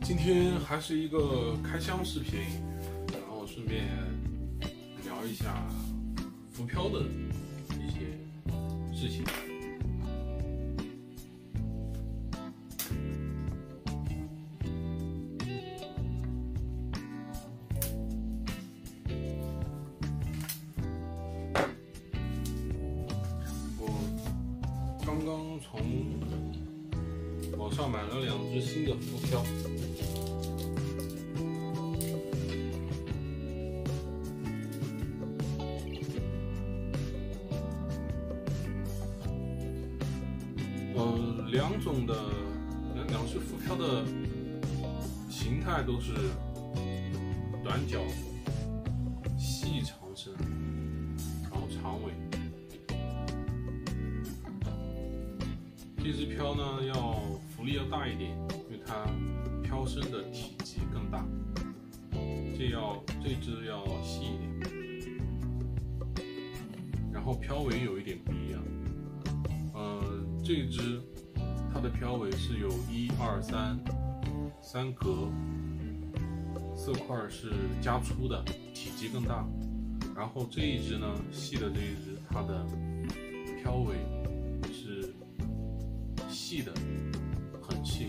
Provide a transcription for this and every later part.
今天还是一个开箱视频，然后顺便聊一下浮漂的一些事情。我刚刚从网上买了2只新的浮漂。两只浮漂的形态都是短脚、细长身，然后长尾。这只漂呢浮力要大一点，因为它漂身的体积更大。这只要细一点，然后漂尾有一点不一样。这只它的漂尾是有1、2、3格，色块是加粗的，体积更大。然后这一只呢，细的这一只，它的漂尾是细的，很细。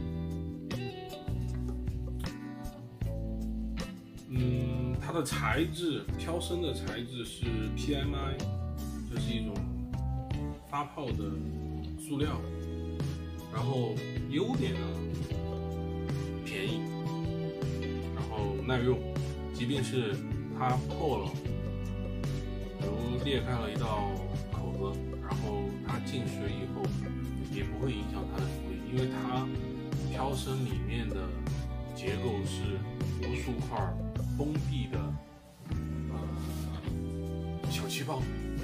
它的材质，漂身的材质是 PMI， 这是一种发泡的塑料。然后优点呢，便宜，然后耐用，即便是它破了，比如裂开了一道口子，然后它进水以后也不会影响它的浮力，因为它漂身里面的结构是无数块封闭的小气泡。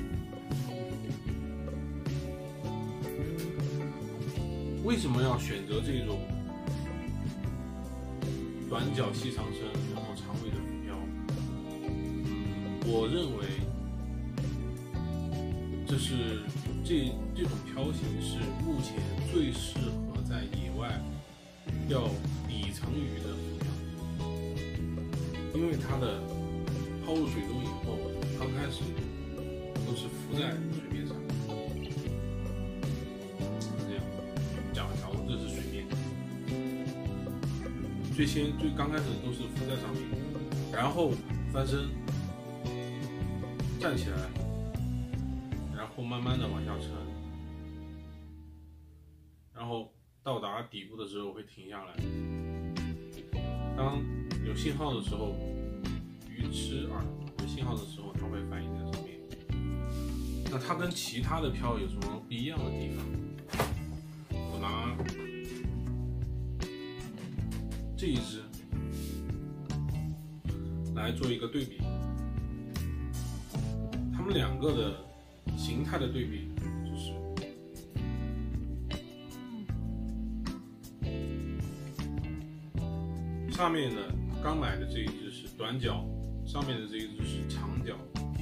为什么要选择这种短脚细长身，然后长尾的浮漂？我认为这种漂型是目前最适合在野外钓底层鱼的浮漂，因为它的抛入水中以后，刚开始都是浮在水面上。这是水面，最刚开始都是浮在上面，然后翻身站起来，然后慢慢的往下沉，然后到达底部的时候会停下来。当有信号的时候，鱼吃饵有信号的时候，它会反应在上面。那它跟其他的漂有什么不一样的地方？我拿这一只来做一个对比，它们两个的形态的对比就是上面的刚买的这一只是短脚，上面的这一只是长脚。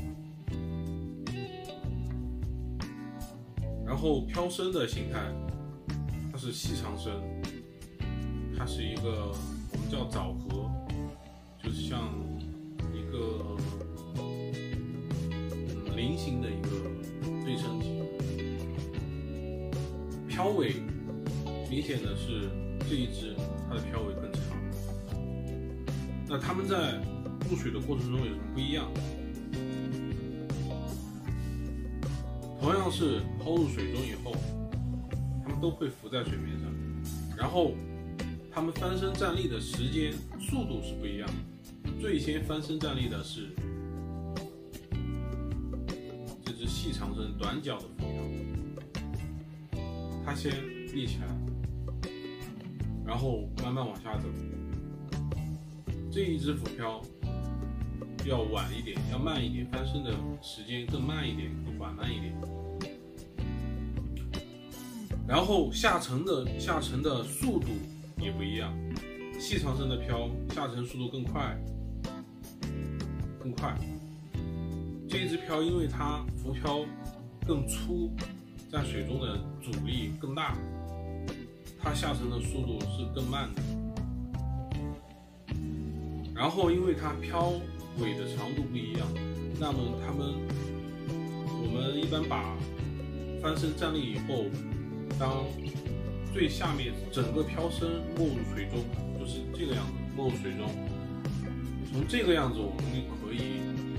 然后漂身的形态，它是细长身，它是一个我们叫藻核，就是像一个菱形的一个对称体。漂尾明显的是这一只，它的漂尾更长。那它们在入水的过程中有什么不一样？同样是抛入水中以后，它们都会浮在水面上，然后它们翻身站立的时间、速度是不一样的。最先翻身站立的是这只细长身短脚的浮漂，它先立起来，然后慢慢往下走。这一只浮漂要晚一点，要慢一点，翻身的时间更慢一点，更缓慢一点。然后下沉的速度也不一样，细长身的漂下沉速度更快。这一只漂因为它浮漂更粗，在水中的阻力更大，它下沉的速度是更慢的。 然后因为它漂尾的长度不一样，那么我们一般把翻身站立以后，当最下面整个漂身没入水中，就是这个样子，没入水中。从这个样子，我们就可以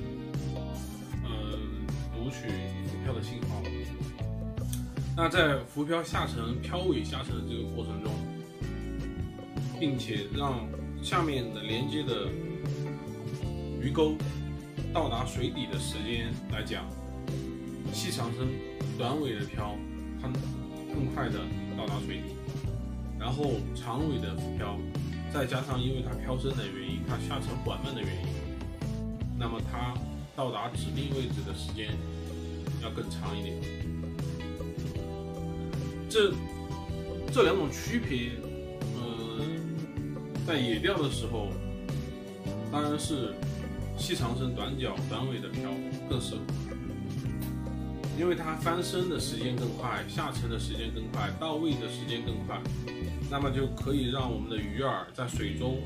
读取浮漂的信号。那在浮漂下沉、漂尾下沉的这个过程中，并且让下面的连接的鱼钩到达水底的时间来讲，细长身短尾的漂，它更快的到达水底，然后长尾的浮漂，再加上因为它漂深的原因，它下沉缓慢的原因，那么它到达指定位置的时间要更长一点。这两种区别，在野钓的时候，当然是细长身短脚短尾的漂更适合，因为它翻身的时间更快，下沉的时间更快，到位的时间更快，那么就可以让我们的鱼饵在水中，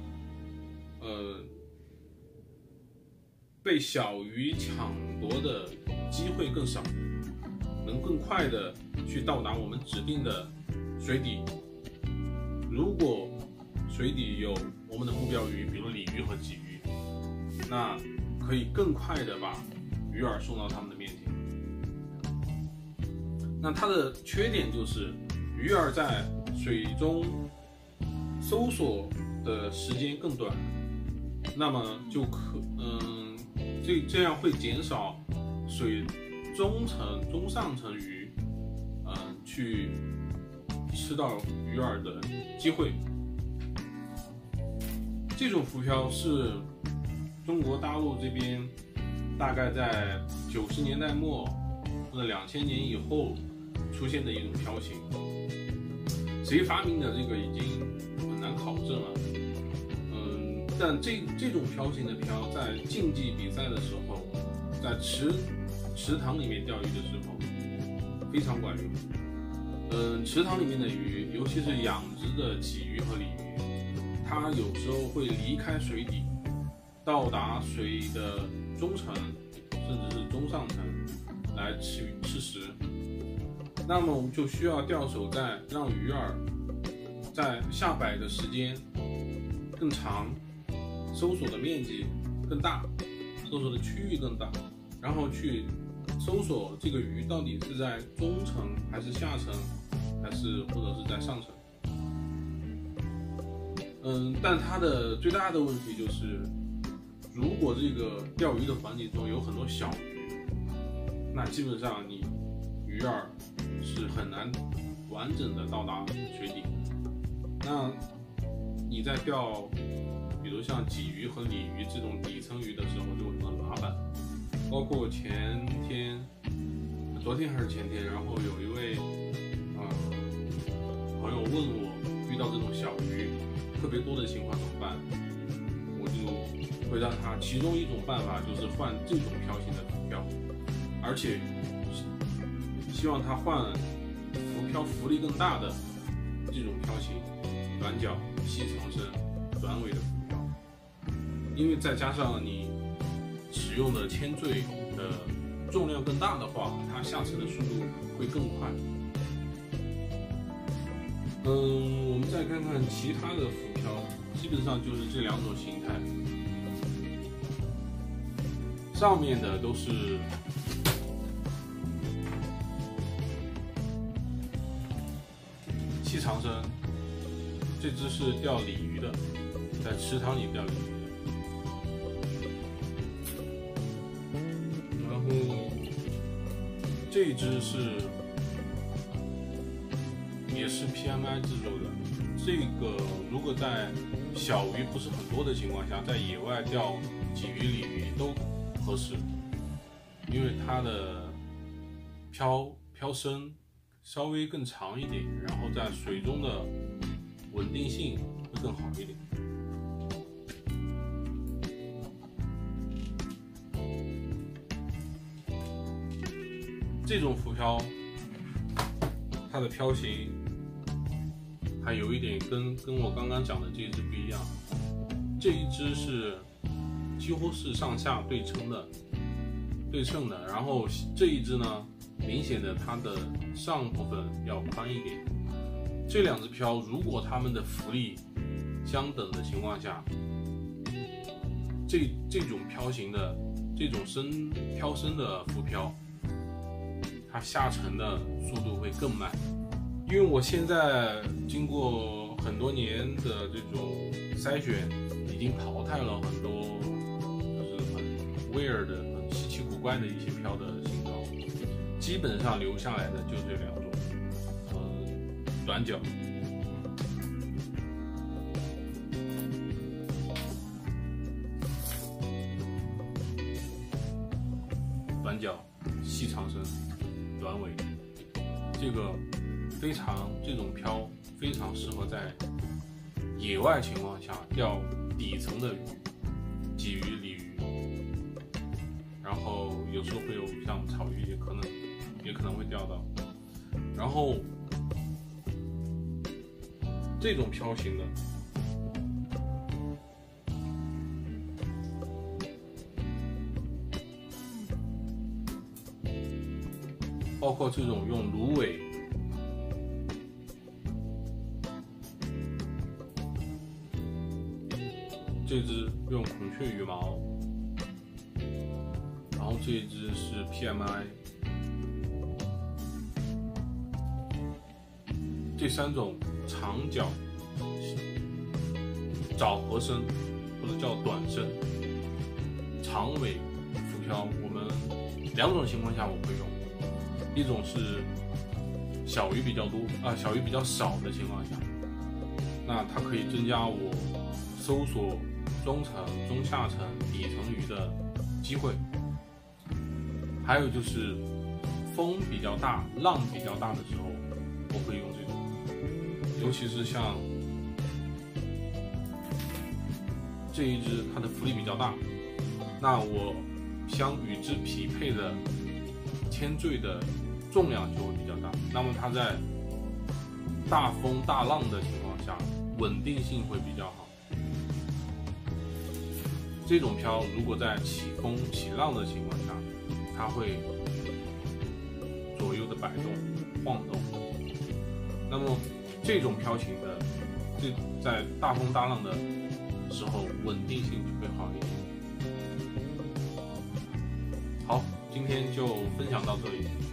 被小鱼抢夺的机会更少，能更快的去到达我们指定的水底。如果水底有我们的目标鱼，比如鲤鱼和鲫鱼，那可以更快的把鱼饵送到它们的面前。那它的缺点就是鱼饵在水中搜索的时间更短，那么就这样会减少水中上层鱼去吃到鱼饵的机会。这种浮漂是中国大陆这边大概在90年代末或者2000年以后出现的一种漂型。谁发明的这个已经很难考证了。但这种漂型的漂在竞技比赛的时候，在池塘里面钓鱼的时候非常管用。池塘里面的鱼，尤其是养殖的鲫鱼和鲤鱼，它有时候会离开水底，到达水的中层甚至是中上层来吃食。那么我们就需要钓手在让鱼饵在下摆的时间更长，搜索的面积更大，搜索的区域更大，然后去搜索这个鱼到底是在中层还是下层，还是或者是在上层。但它的最大的问题就是，如果这个钓鱼的环境中有很多小鱼，那基本上你鱼饵是很难完整的到达水底。那你在钓比如像鲫鱼和鲤鱼这种底层鱼的时候就会很麻烦。包括昨天还是前天，然后有一位朋友问我，遇到这种小鱼特别多的情况怎么办？我就回答他，其中一种办法就是换这种漂型的浮漂，而且希望他换浮漂浮力更大的这种漂型，短脚细长身短尾的浮漂，因为再加上你使用的铅坠的重量更大的话，它下沉的速度会更快。我们再看看其他的浮漂，基本上就是这两种形态。上面的都是细长身，这只是钓鲤鱼的，在池塘里钓鲤鱼的。然后这一只也是 PMI 制作的。这个如果在小鱼不是很多的情况下，在野外钓鲫鱼、鲤鱼都合适，因为它的漂深稍微更长一点，然后在水中的稳定性会更好一点。这种浮漂，它的漂型还有一点跟我刚刚讲的这只不一样。 这一只是几乎是上下对称的，然后这一只呢，明显的它的上部分要宽一点。这两只漂如果它们的浮力相等的情况下，这种漂行的这种漂升的浮漂，它下沉的速度会更慢。因为我现在经过很多年的这种筛选，已经淘汰了很多就是很 weird 的、很稀奇古怪的一些漂的形状，基本上留下来的就这两种，短脚。短脚、细长身、短尾，这种漂非常适合在野外情况下钓底层的鱼，鲫鱼、鲤鱼，然后有时候会有像草鱼，也可能会钓到。然后这种漂型的，包括这种用芦苇，这只用孔雀羽毛，然后这一只是 PMI， 这三种长脚枣核身或者叫短身长尾浮漂，我们两种情况下我会用。一种是小鱼比较多小鱼比较少的情况下，那它可以增加我搜索中层、中下层、底层鱼的机会。还有就是风比较大、浪比较大的时候，我会用这种，尤其是像这一只，它的浮力比较大，那我相与之匹配的铅坠的重量就会比较大，那么它在大风大浪的情况下稳定性会比较好。这种漂如果在起风起浪的情况下，它会左右的摆动晃动，那么这种漂型的在大风大浪的时候稳定性就会好一点。好，今天就分享到这里。